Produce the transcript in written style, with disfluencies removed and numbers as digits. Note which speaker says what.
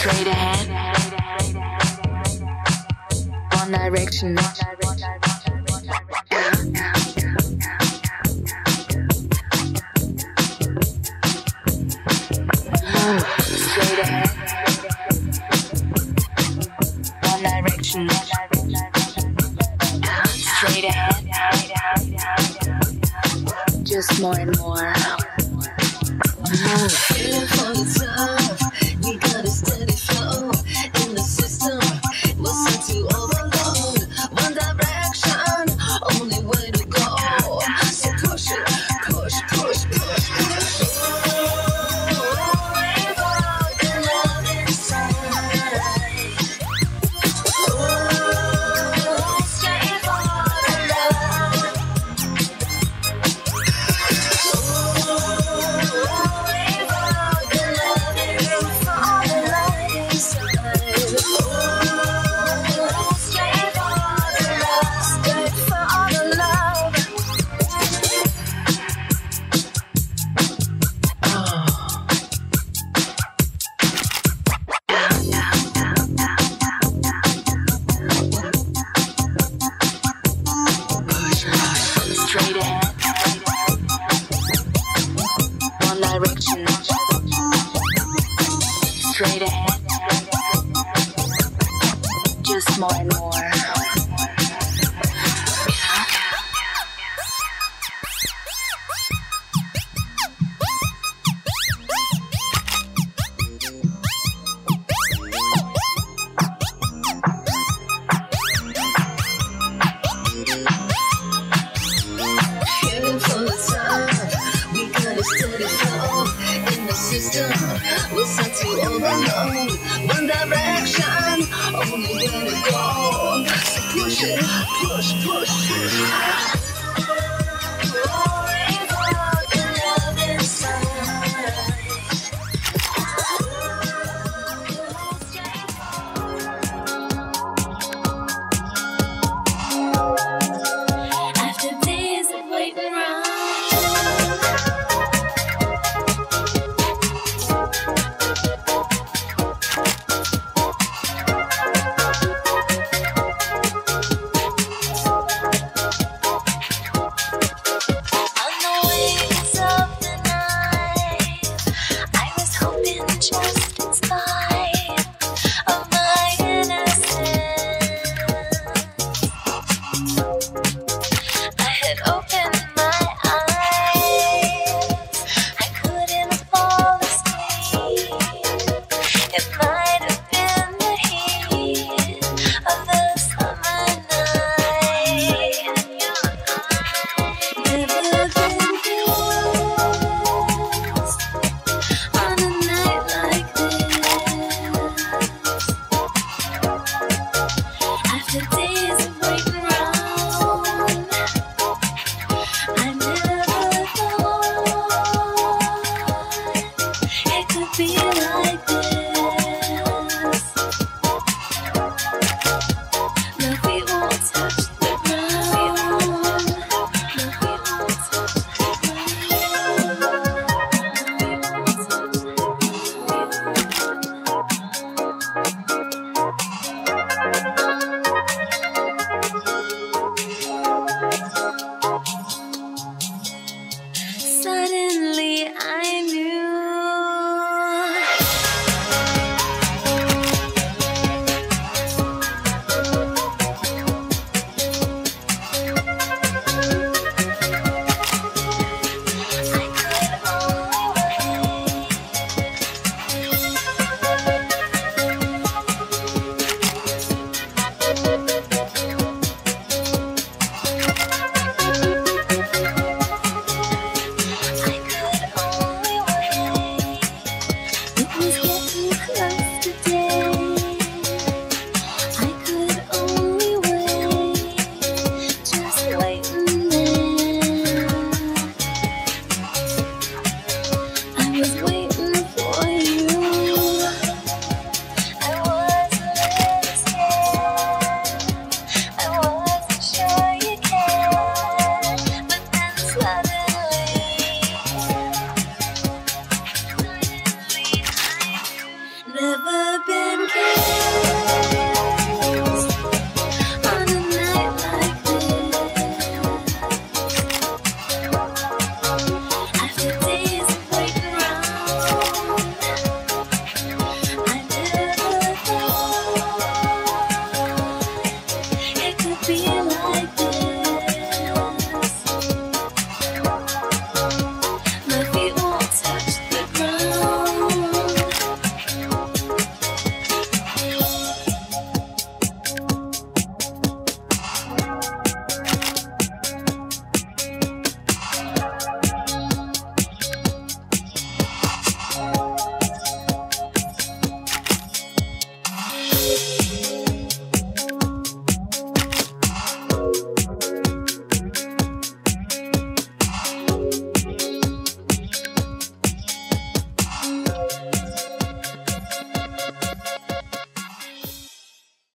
Speaker 1: Straight ahead. One direction. Straight ahead. One direction. Straight ahead. Just more and more.
Speaker 2: Feeling for the top, we got a steady flow in the system. We're set to overload. One direction, only way to go. So push it, push, push, push, push. Revolve the love inside. Straight for the love.
Speaker 1: Straight ahead. One direction. Straight ahead. Just more and more.
Speaker 2: Heading for the top, we got a steady flow in the system. We're set to overload. One direction, only way to go. So push it, push, push, push. Revolve the love inside. After days of waiting around. On the wings of the night, I was hoping just in spite of my innocence, I had opened my eyes. I couldn't fall asleep. It might have been the heat of the summer night. Never been used on a night like this. After days of waiting around, I never thought it could be like this. My feet won't touch the ground. My feet won't touch the ground. Suddenly I knew. Never been